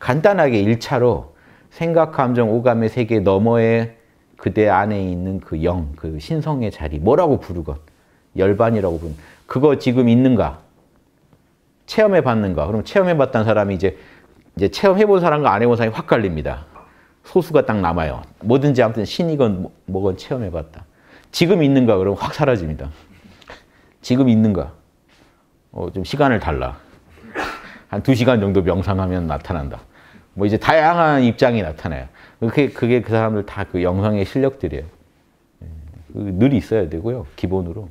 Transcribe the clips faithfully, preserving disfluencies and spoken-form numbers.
간단하게 일 차로 생각, 감정, 오감의 세계 너머에 그대 안에 있는 그 영, 그 신성의 자리, 뭐라고 부르건, 열반이라고 부르는, 그거 지금 있는가? 체험해 봤는가? 그럼 체험해 봤다는 사람이 이제, 이제 체험해 본 사람과 안 해본 사람이 확 갈립니다. 소수가 딱 남아요. 뭐든지 아무튼 신이건 뭐건 체험해 봤다. 지금 있는가? 그러면 확 사라집니다. 지금 있는가? 어, 좀 시간을 달라. 한 두 시간 정도 명상하면 나타난다. 뭐 이제 다양한 입장이 나타나요. 그게, 그게 그 사람들 다 그 영성의 실력들이에요. 늘 있어야 되고요, 기본으로.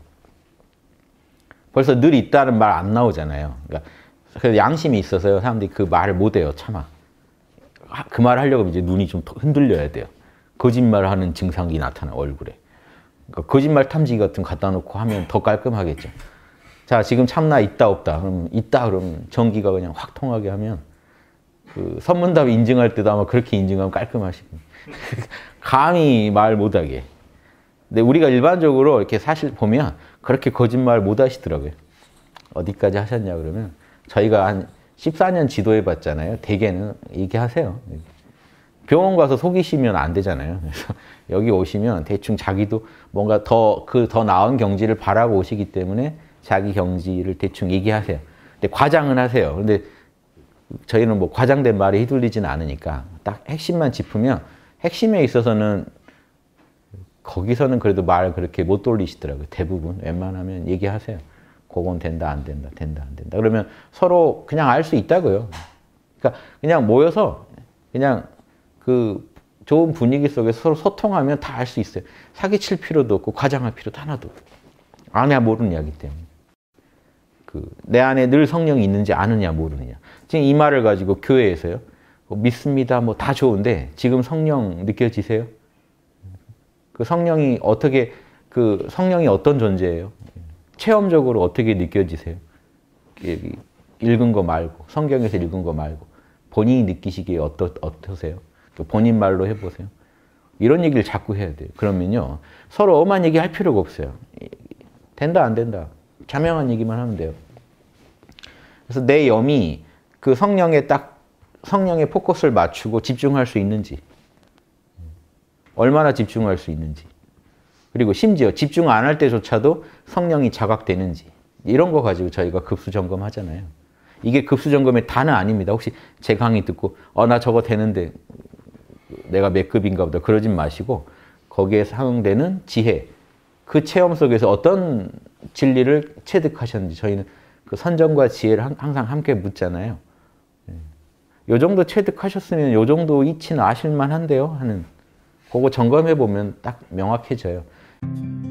벌써 늘 있다는 말 안 나오잖아요. 그러니까 그래서 양심이 있어서요, 사람들이 그 말을 못 해요, 차마. 그 말 하려고 이제 눈이 좀 흔들려야 돼요. 거짓말하는 증상이 나타나, 얼굴에. 그러니까 거짓말 탐지기 같은 거 갖다 놓고 하면 더 깔끔하겠죠. 자, 지금 참나 있다, 없다. 그럼 있다, 그러면 전기가 그냥 확 통하게 하면 그 선문답 인증할 때도 아마 그렇게 인증하면 깔끔하시고. 감히 말 못하게. 근데 우리가 일반적으로 이렇게 사실 보면 그렇게 거짓말 못 하시더라고요. 어디까지 하셨냐 그러면 저희가 한 십사 년 지도해 봤잖아요. 대개는 얘기하세요. 병원 가서 속이시면 안 되잖아요. 그래서 여기 오시면 대충 자기도 뭔가 더, 그 더 나은 경지를 바라고 오시기 때문에 자기 경지를 대충 얘기하세요. 근데 과장은 하세요. 근데 저희는 뭐 과장된 말에 휘둘리진 않으니까 딱 핵심만 짚으면 핵심에 있어서는 거기서는 그래도 말 그렇게 못 돌리시더라고요. 대부분 웬만하면 얘기하세요. 그건 된다, 안 된다, 된다, 안 된다. 그러면 서로 그냥 알 수 있다고요. 그러니까 그냥 모여서 그냥 그 좋은 분위기 속에서 서로 소통하면 다 알 수 있어요. 사기칠 필요도 없고 과장할 필요도 하나도 없고. 아냐 모르는 이야기 때문에. 그 내 안에 늘 성령이 있는지 아느냐 모르느냐. 지금 이 말을 가지고 교회에서요. 뭐 믿습니다. 뭐 다 좋은데 지금 성령 느껴지세요? 그 성령이 어떻게, 그 성령이 어떤 존재예요? 체험적으로 어떻게 느껴지세요? 읽은 거 말고, 성경에서 읽은 거 말고, 본인이 느끼시기에 어떠, 어떠세요? 본인 말로 해보세요. 이런 얘기를 자꾸 해야 돼요. 그러면요, 서로 엄한 얘기 할 필요가 없어요. 된다, 안 된다. 자명한 얘기만 하면 돼요. 그래서 내 염이 그 성령에 딱, 성령의 포커스를 맞추고 집중할 수 있는지, 얼마나 집중할 수 있는지, 그리고 심지어 집중 안 할 때조차도 성령이 자각되는지, 이런 거 가지고 저희가 급수 점검하잖아요. 이게 급수 점검의 다는 아닙니다. 혹시 제 강의 듣고 어, 나 저거 되는데 내가 몇 급인가 보다 그러진 마시고, 거기에 상응되는 지혜, 그 체험 속에서 어떤 진리를 체득하셨는지 저희는 그 선정과 지혜를 항상 함께 묻잖아요. 요 정도 체득하셨으면 요 정도 이치는 아실만 한데요 하는, 그거 점검해 보면 딱 명확해져요.